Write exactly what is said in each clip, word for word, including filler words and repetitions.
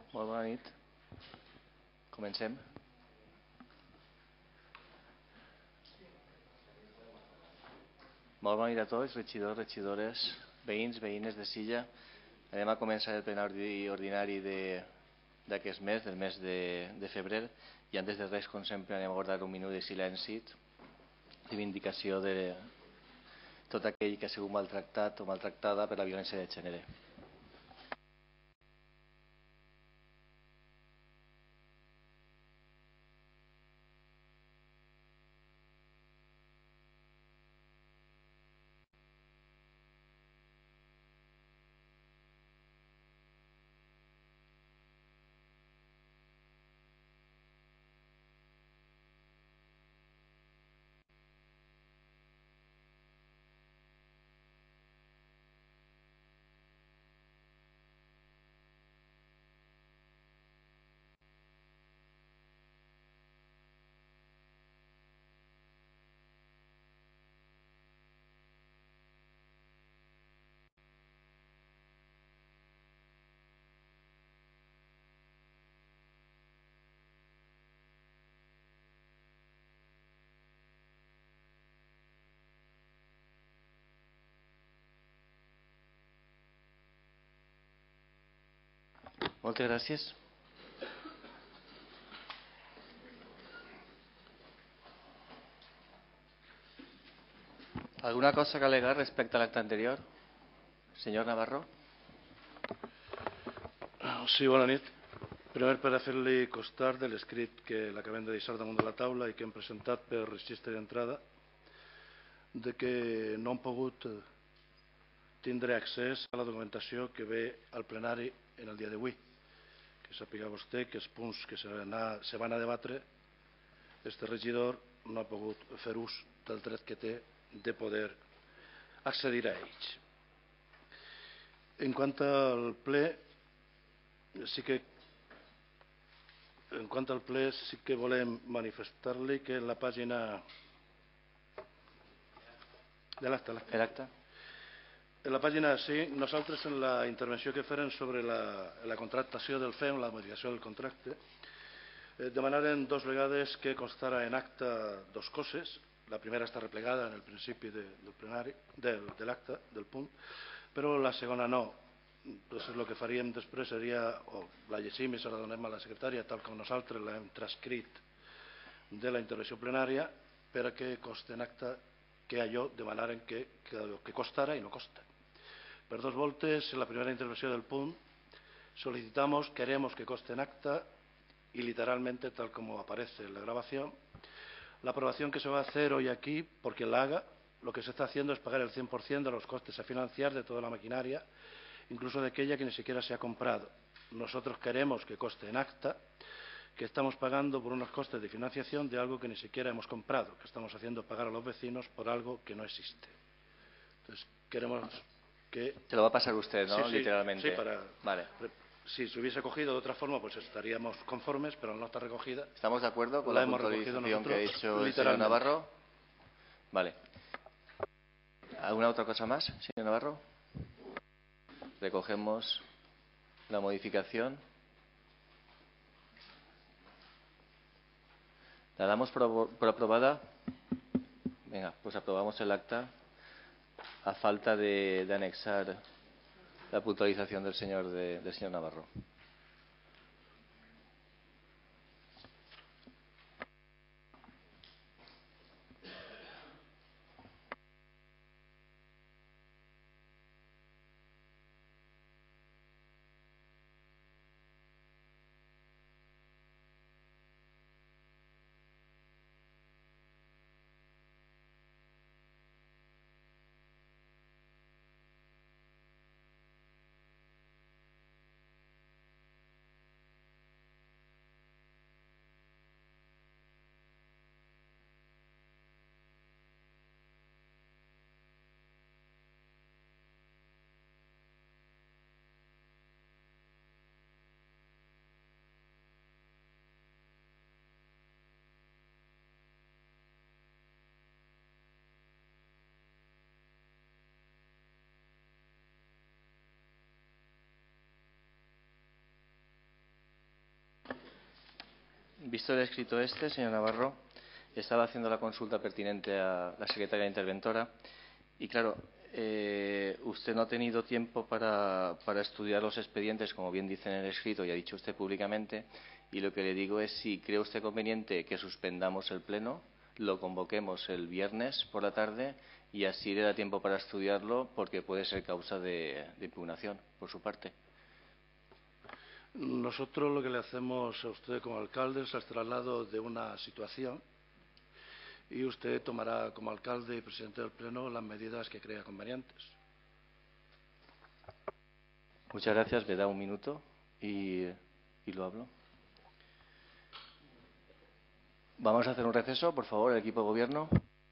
molt bona nit. Comencem. Molt bona nit a tots, regidors, regidores, veïns, veïnes de Silla. Anem a començar el plenari ordinari d'aquest mes, del mes de, de febrer, i antes de res, com sempre, anem a guardar un minut de silenci, reivindicació de tot aquell que ha sigut maltractat o maltractada per la violència de gènere. Moltes gràcies. ¿Alguna cosa que alegar respecte a l'acte anterior? Senyor Navarro. Sí, bona nit. Primer, per a fer-li constar de l'escrit que l'acabem de deixar damunt de la taula i que hem presentat per registre d'entrada, de que no hem pogut tindre accés a la documentació que ve al plenari en el dia d'avui. Que sàpiga vostè que els punts que se van a, se van a debatre, este regidor no ha pogut fer ús del dret que té de poder accedir a ells. En quant al ple, sí que en quant al ple sí que volem manifestar-li que en la pàgina de l'acte, l'acte, en la pàgina cinc, nosaltres en la intervenció que farem sobre la, la contractació del F E M, la modificació del contracte, eh, demanaren dos vegades que constara en acta dos coses. La primera està replegada en el principi de, del plenari, del, de l'acte, del punt, però la segona no. Entonces, el que faríem després seria, o la llegim i se la donem a la secretària, tal com nosaltres l'hem transcrit de la intervenció plenària, per a que coste en acta que allò demanaren que, que, que costara i no costa. Per dos voltes, en la primera intervenció del punt, solicitamos, queremos que coste en acta y literalmente, tal como aparece en la grabación, la aprobación que se va a hacer hoy aquí, porque la haga, lo que se está haciendo es pagar el cien por ciento de los costes a financiar de toda la maquinaria, incluso de aquella que ni siquiera se ha comprado. Nosotros queremos que coste en acta que estamos pagando por unos costes de financiación de algo que ni siquiera hemos comprado, que estamos haciendo pagar a los vecinos por algo que no existe. Entonces, queremos que... Se lo va a pasar usted, ¿no? Sí, sí, literalmente. Sí, para... Vale. Si se hubiese cogido de otra forma, pues estaríamos conformes, pero al no estar recogida... ¿Estamos de acuerdo con la, la hemos puntualización que ha dicho el señor Navarro? Vale. ¿Alguna otra cosa más, señor Navarro? Recogemos la modificación. ¿La damos por, por aprobada? Venga, pues aprobamos el acta a falta de, de anexar la puntualización del señor, de, del señor Navarro. visto el escrito este, señor Navarro, estaba haciendo la consulta pertinente a la secretaria interventora y, claro, eh, usted no ha tenido tiempo para, para estudiar los expedientes, como bien dice en el escrito y ha dicho usted públicamente, y lo que le digo es si cree usted conveniente que suspendamos el pleno, lo convoquemos el viernes por la tarde y así le da tiempo para estudiarlo porque puede ser causa de, de impugnación por su parte. Nosotros lo que le hacemos a usted como alcalde es el traslado de una situación y usted tomará como alcalde y presidente del Pleno las medidas que crea convenientes. Muchas gracias. Me da un minuto y, y lo hablo. Vamos a hacer un receso, por favor, el equipo de gobierno.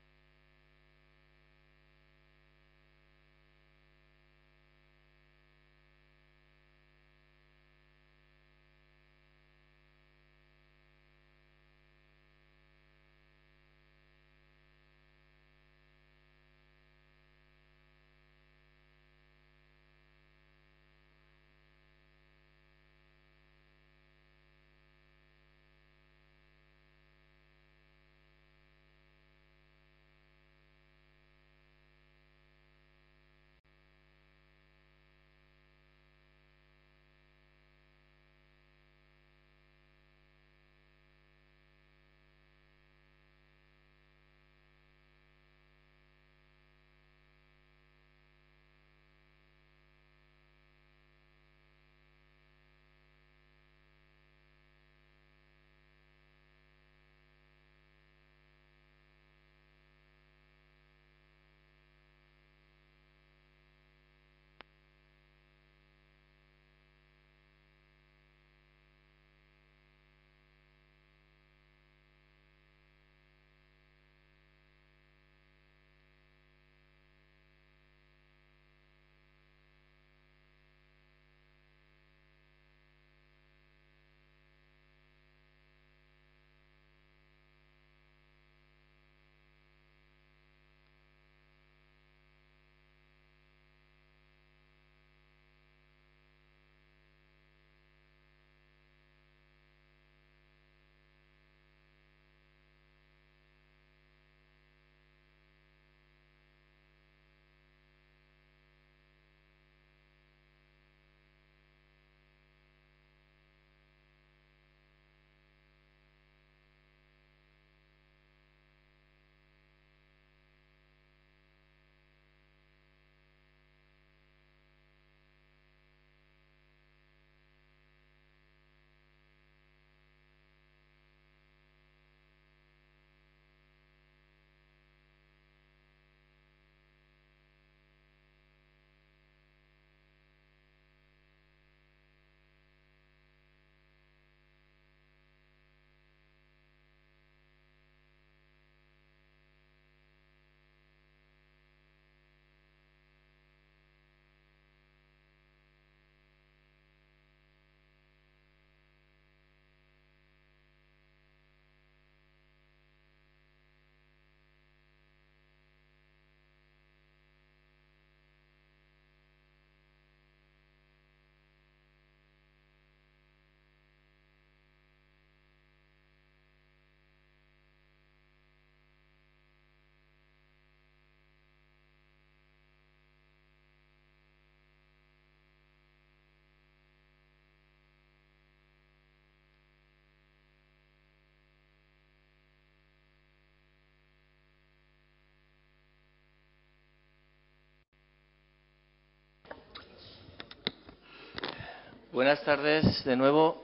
Buenas tardes de nuevo.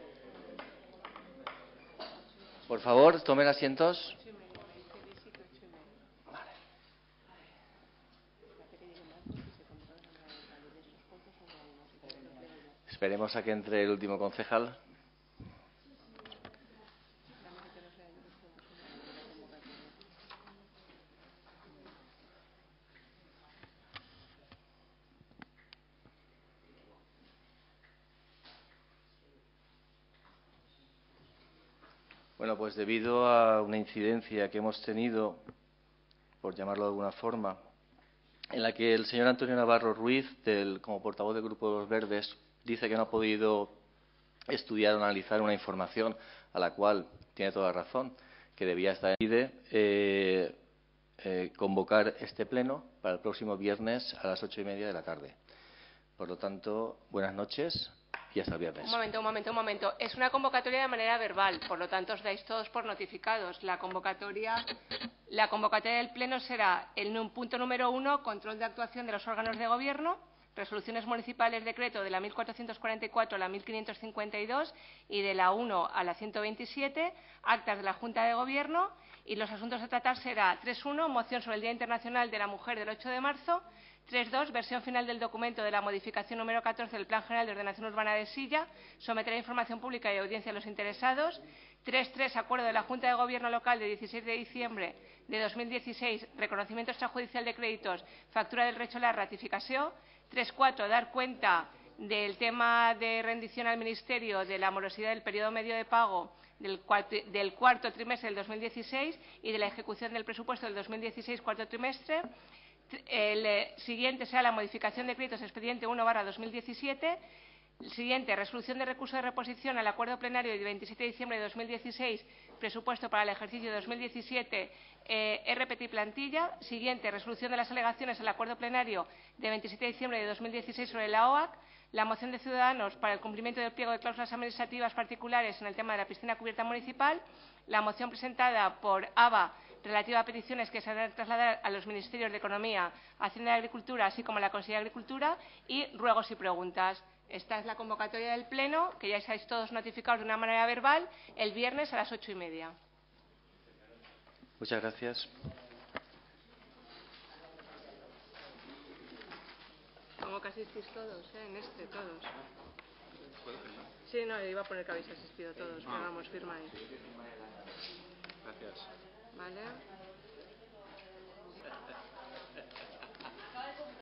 Por favor, tomen asientos. Vale. Esperemos a que entre el último concejal. Bueno, pues debido a una incidencia que hemos tenido, por llamarlo de alguna forma, en la que el señor Antonio Navarro Ruiz, del, como portavoz del Grupo de los Verdes, dice que no ha podido estudiar o analizar una información a la cual tiene toda razón, que debía estar en el eh, eh, convocar este pleno para el próximo viernes a las ocho y media de la tarde. Por lo tanto, buenas noches y hasta el viernes. Un momento, un momento, un momento. Es una convocatoria de manera verbal, por lo tanto os dais todos por notificados. La convocatoria, la convocatoria del pleno será el punto número uno, control de actuación de los órganos de gobierno, resoluciones municipales, decreto de la mil cuatrocientos cuarenta y cuatro a la mil quinientos cincuenta y dos y de la uno a la ciento veintisiete, actas de la Junta de Gobierno, y los asuntos a tratar será tres punto uno, moción sobre el Día Internacional de la Mujer del ocho de marzo, tres punto dos, versión final del documento de la modificación número catorce del Plan General de Ordenación Urbana de Silla, someter a información pública y audiencia a los interesados, tres punto tres, acuerdo de la Junta de Gobierno local de dieciséis de diciembre de dos mil dieciséis, reconocimiento extrajudicial de créditos, factura del Recholar, ratificación, tres punto cuatro, dar cuenta del tema de rendición al Ministerio de la morosidad del periodo medio de pago del, del cuarto trimestre del dos mil dieciséis y de la ejecución del presupuesto del dos mil dieciséis, cuarto trimestre. El eh, siguiente será la modificación de créditos expediente uno barra dos mil diecisiete. El siguiente, resolución de recurso de reposición al acuerdo plenario del veintisiete de diciembre de dos mil dieciséis, presupuesto para el ejercicio de dos mil diecisiete, eh, R P T y plantilla. Siguiente, resolución de las alegaciones al acuerdo plenario de veintisiete de diciembre de dos mil dieciséis sobre la O A C. La moción de Ciudadanos para el cumplimiento del pliego de cláusulas administrativas particulares en el tema de la piscina cubierta municipal. La moción presentada por A B A relativa a peticiones que se han de trasladar a los Ministerios de Economía, Hacienda y Agricultura, así como a la Consejería de Agricultura, y ruegos y preguntas. Esta es la convocatoria del Pleno, que ya estáis todos notificados de una manera verbal, el viernes a las ocho y media. Muchas gracias. Como que asistís todos, ¿eh? En este, todos. Sí, no, iba a poner que habéis asistido todos, pero vamos, firma ahí. Gracias. Vale.